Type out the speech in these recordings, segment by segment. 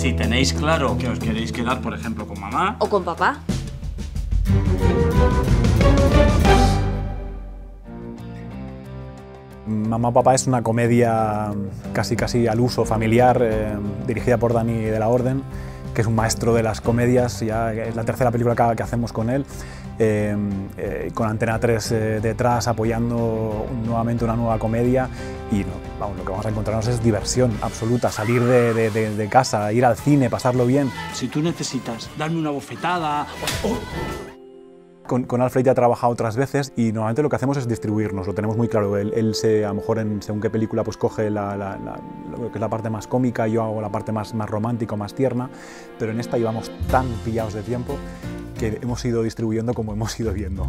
Si tenéis claro que os queréis quedar, por ejemplo, con mamá... O con papá. Mamá Papá es una comedia casi al uso familiar, dirigida por Dani de la Orden, que es un maestro de las comedias. Ya es la tercera película que hacemos con él, con Antena 3 detrás apoyando nuevamente una nueva comedia. Y vamos, lo que vamos a encontrarnos es diversión absoluta, salir de casa, ir al cine, pasarlo bien. Si tú necesitas darme una bofetada... Con Alfred ya he trabajado otras veces y normalmente lo que hacemos es distribuirnos, lo tenemos muy claro. Él a lo mejor según qué película pues coge lo que es la parte más cómica, yo hago la parte más romántica o más tierna, pero en esta llevamos tan pillados de tiempo que hemos ido distribuyendo como hemos ido viendo.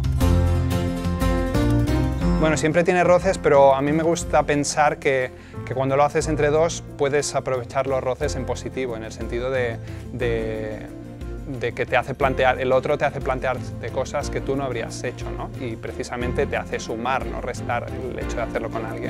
Bueno, siempre tiene roces, pero a mí me gusta pensar que cuando lo haces entre dos puedes aprovechar los roces en positivo, en el sentido de que te hace plantear, el otro te hace plantear de cosas que tú no habrías hecho, ¿no? Y precisamente te hace sumar, no restar, el hecho de hacerlo con alguien.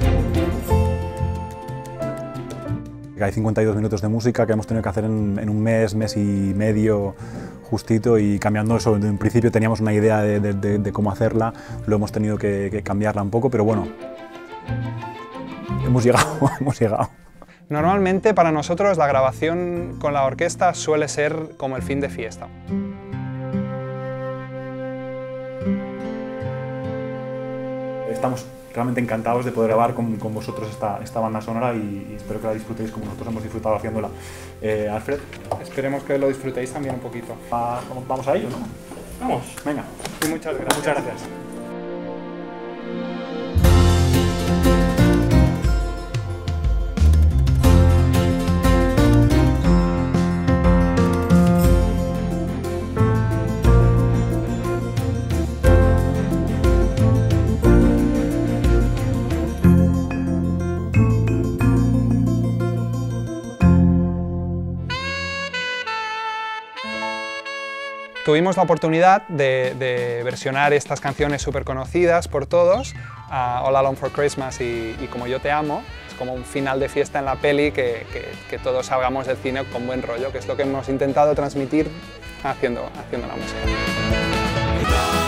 Hay 52 minutos de música que hemos tenido que hacer en un mes y medio justito, y cambiando eso. En principio teníamos una idea de cómo hacerla, lo hemos tenido que cambiarla un poco, pero bueno, hemos llegado. Normalmente para nosotros la grabación con la orquesta suele ser como el fin de fiesta. Estamos realmente encantados de poder grabar con vosotros esta banda sonora y espero que la disfrutéis como nosotros hemos disfrutado haciéndola. Alfred, Esperemos que lo disfrutéis también un poquito. ¿Vamos a ello, no? Vamos. Venga. Y muchas gracias. Muchas gracias. Tuvimos la oportunidad de versionar estas canciones súper conocidas por todos, All Alone for Christmas y Como yo te amo. Es como un final de fiesta en la peli, que todos salgamos del cine con buen rollo, que es lo que hemos intentado transmitir haciendo la música.